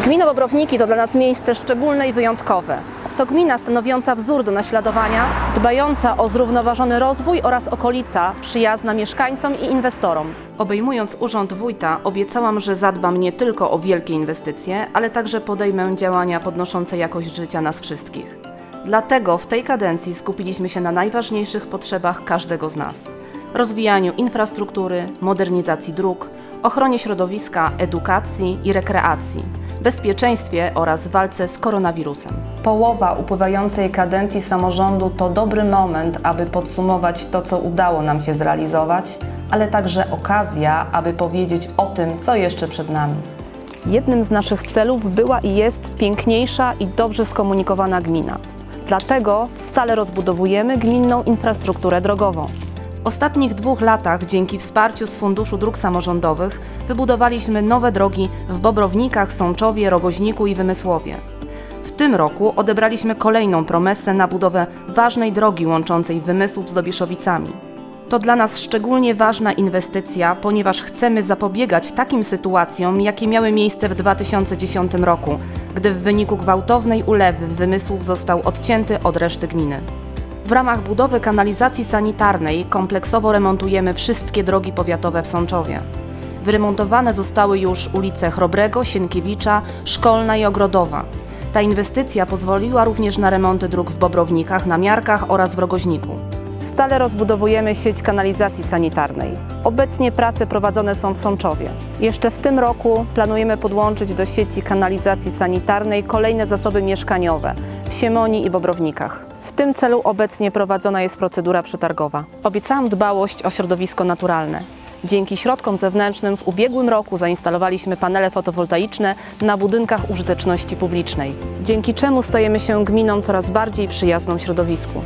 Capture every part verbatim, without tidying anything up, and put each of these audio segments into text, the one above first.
Gmina Bobrowniki to dla nas miejsce szczególne i wyjątkowe. To gmina stanowiąca wzór do naśladowania, dbająca o zrównoważony rozwój oraz okolica przyjazna mieszkańcom i inwestorom. Obejmując urząd wójta, obiecałam, że zadbam nie tylko o wielkie inwestycje, ale także podejmę działania podnoszące jakość życia nas wszystkich. Dlatego w tej kadencji skupiliśmy się na najważniejszych potrzebach każdego z nas. Rozwijaniu infrastruktury, modernizacji dróg, ochronie środowiska, edukacji i rekreacji, bezpieczeństwie oraz walce z koronawirusem. Połowa upływającej kadencji samorządu to dobry moment, aby podsumować to, co udało nam się zrealizować, ale także okazja, aby powiedzieć o tym, co jeszcze przed nami. Jednym z naszych celów była i jest piękniejsza i dobrze skomunikowana gmina. Dlatego stale rozbudowujemy gminną infrastrukturę drogową. W ostatnich dwóch latach dzięki wsparciu z Funduszu Dróg Samorządowych wybudowaliśmy nowe drogi w Bobrownikach, Sączowie, Rogoźniku i Wymysłowie. W tym roku odebraliśmy kolejną promesę na budowę ważnej drogi łączącej Wymysłów z Dobieszowicami. To dla nas szczególnie ważna inwestycja, ponieważ chcemy zapobiegać takim sytuacjom, jakie miały miejsce w dwa tysiące dziesiątym roku, gdy w wyniku gwałtownej ulewy Wymysłów został odcięty od reszty gminy. W ramach budowy kanalizacji sanitarnej kompleksowo remontujemy wszystkie drogi powiatowe w Sączowie. Wyremontowane zostały już ulice Chrobrego, Sienkiewicza, Szkolna i Ogrodowa. Ta inwestycja pozwoliła również na remonty dróg w Bobrownikach, na Miarkach oraz w Rogoźniku. Stale rozbudowujemy sieć kanalizacji sanitarnej. Obecnie prace prowadzone są w Sączowie. Jeszcze w tym roku planujemy podłączyć do sieci kanalizacji sanitarnej kolejne zasoby mieszkaniowe w Siemoni i Bobrownikach. W tym celu obecnie prowadzona jest procedura przetargowa. Obiecałam dbałość o środowisko naturalne. Dzięki środkom zewnętrznym w ubiegłym roku zainstalowaliśmy panele fotowoltaiczne na budynkach użyteczności publicznej, dzięki czemu stajemy się gminą coraz bardziej przyjazną środowisku.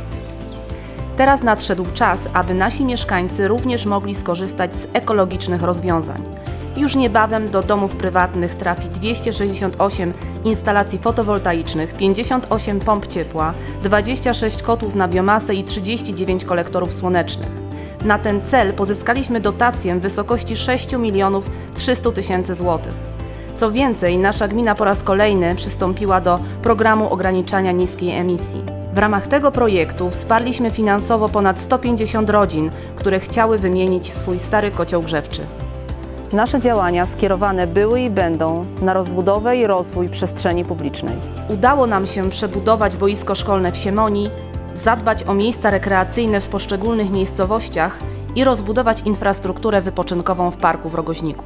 Teraz nadszedł czas, aby nasi mieszkańcy również mogli skorzystać z ekologicznych rozwiązań. Już niebawem do domów prywatnych trafi dwieście sześćdziesiąt osiem instalacji fotowoltaicznych, pięćdziesiąt osiem pomp ciepła, dwadzieścia sześć kotłów na biomasę i trzydzieści dziewięć kolektorów słonecznych. Na ten cel pozyskaliśmy dotację w wysokości sześć milionów trzysta tysięcy złotych. Co więcej, nasza gmina po raz kolejny przystąpiła do programu ograniczania niskiej emisji. W ramach tego projektu wsparliśmy finansowo ponad sto pięćdziesiąt rodzin, które chciały wymienić swój stary kocioł grzewczy. Nasze działania skierowane były i będą na rozbudowę i rozwój przestrzeni publicznej. Udało nam się przebudować boisko szkolne w Siemoni, zadbać o miejsca rekreacyjne w poszczególnych miejscowościach i rozbudować infrastrukturę wypoczynkową w parku w Rogoźniku.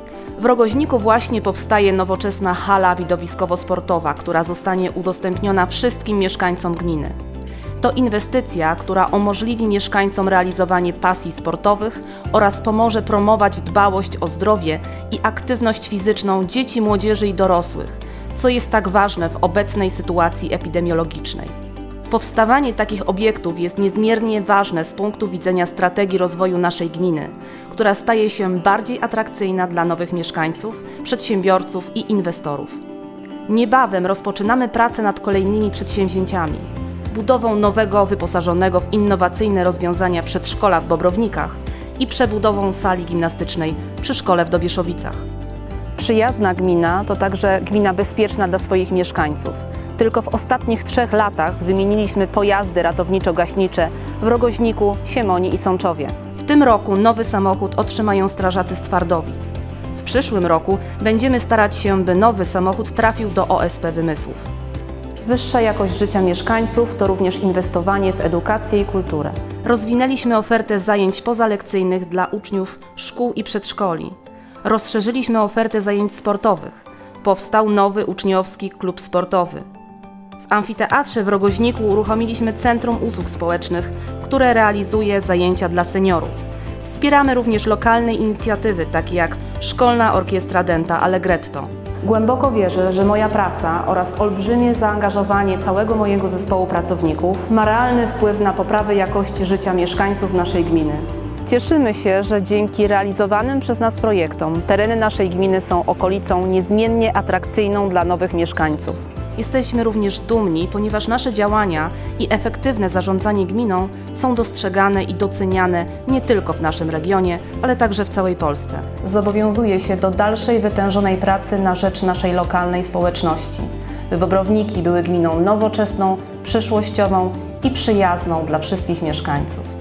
W Rogoźniku właśnie powstaje nowoczesna hala widowiskowo-sportowa, która zostanie udostępniona wszystkim mieszkańcom gminy. To inwestycja, która umożliwi mieszkańcom realizowanie pasji sportowych oraz pomoże promować dbałość o zdrowie i aktywność fizyczną dzieci, młodzieży i dorosłych, co jest tak ważne w obecnej sytuacji epidemiologicznej. Powstawanie takich obiektów jest niezmiernie ważne z punktu widzenia strategii rozwoju naszej gminy, która staje się bardziej atrakcyjna dla nowych mieszkańców, przedsiębiorców i inwestorów. Niebawem rozpoczynamy pracę nad kolejnymi przedsięwzięciami. Budową nowego, wyposażonego w innowacyjne rozwiązania przedszkola w Bobrownikach i przebudową sali gimnastycznej przy szkole w Dobieszowicach. Przyjazna gmina to także gmina bezpieczna dla swoich mieszkańców. Tylko w ostatnich trzech latach wymieniliśmy pojazdy ratowniczo-gaśnicze w Rogoźniku, Siemoni i Sączowie. W tym roku nowy samochód otrzymają strażacy z Twardowic. W przyszłym roku będziemy starać się, by nowy samochód trafił do O S P Wymysłów. Wyższa jakość życia mieszkańców to również inwestowanie w edukację i kulturę. Rozwinęliśmy ofertę zajęć pozalekcyjnych dla uczniów szkół i przedszkoli. Rozszerzyliśmy ofertę zajęć sportowych. Powstał nowy uczniowski klub sportowy. W amfiteatrze w Rogoźniku uruchomiliśmy Centrum Usług Społecznych, które realizuje zajęcia dla seniorów. Wspieramy również lokalne inicjatywy, takie jak Szkolna Orkiestra Denta Allegretto. Głęboko wierzę, że moja praca oraz olbrzymie zaangażowanie całego mojego zespołu pracowników ma realny wpływ na poprawę jakości życia mieszkańców naszej gminy. Cieszymy się, że dzięki realizowanym przez nas projektom tereny naszej gminy są okolicą niezmiennie atrakcyjną dla nowych mieszkańców. Jesteśmy również dumni, ponieważ nasze działania i efektywne zarządzanie gminą są dostrzegane i doceniane nie tylko w naszym regionie, ale także w całej Polsce. Zobowiązuję się do dalszej wytężonej pracy na rzecz naszej lokalnej społeczności, by Bobrowniki były gminą nowoczesną, przyszłościową i przyjazną dla wszystkich mieszkańców.